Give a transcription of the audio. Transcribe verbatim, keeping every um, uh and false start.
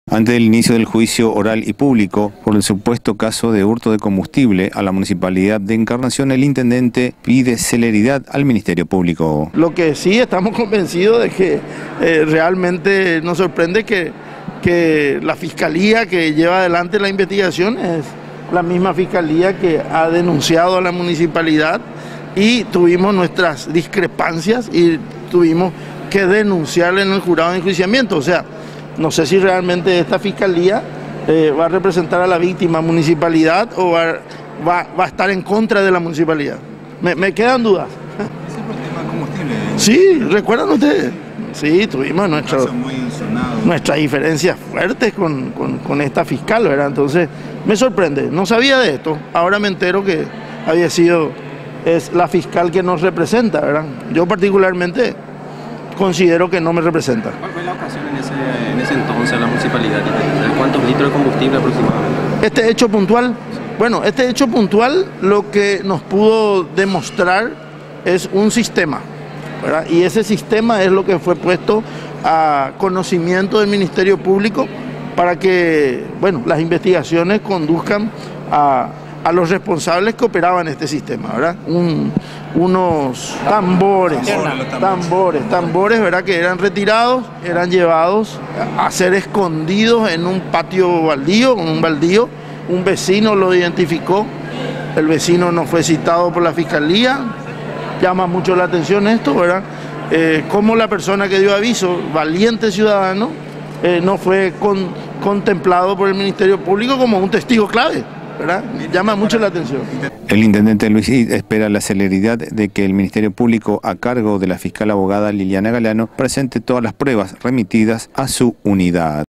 Antes del inicio del juicio oral y público por el supuesto caso de hurto de combustible a la Municipalidad de Encarnación, el intendente pide celeridad al Ministerio Público. Lo que sí estamos convencidos de que eh, realmente nos sorprende que, que la Fiscalía que lleva adelante la investigación es la misma Fiscalía que ha denunciado a la Municipalidad y tuvimos nuestras discrepancias y tuvimos que denunciarle en el jurado de enjuiciamiento. O sea, no sé si realmente esta Fiscalía eh, va a representar a la víctima municipalidad o va, va, va a estar en contra de la municipalidad. Me, me quedan dudas. ¿Ese fue el tema del combustible? Sí, ¿recuerdan ustedes? Sí, tuvimos nuestro, muy nuestras diferencias fuertes con, con, con esta fiscal, ¿verdad? Entonces, me sorprende. No sabía de esto. Ahora me entero que había sido es la fiscal que nos representa, ¿verdad? Yo particularmente considero que no me representa. ¿Cuál fue la ocasión en ese, en ese entonces en la municipalidad? ¿Cuántos litros de combustible aproximadamente? Este hecho puntual, bueno, este hecho puntual lo que nos pudo demostrar es un sistema, ¿verdad? Y ese sistema es lo que fue puesto a conocimiento del Ministerio Público para que, bueno, las investigaciones conduzcan a, a los responsables que operaban este sistema, ¿verdad? Un, unos tambores, tambores, tambores, ¿verdad? Que eran retirados, eran llevados a ser escondidos en un patio baldío, en un baldío. Un vecino lo identificó, el vecino no fue citado por la Fiscalía. Llama mucho la atención esto, ¿verdad? Eh, cómo la persona que dio aviso, valiente ciudadano, eh, no fue con, contemplado por el Ministerio Público como un testigo clave, ¿verdad? Llama mucho la atención. El intendente Luis Cid espera la celeridad de que el Ministerio Público, a cargo de la fiscal abogada Liliana Galano, presente todas las pruebas remitidas a su unidad.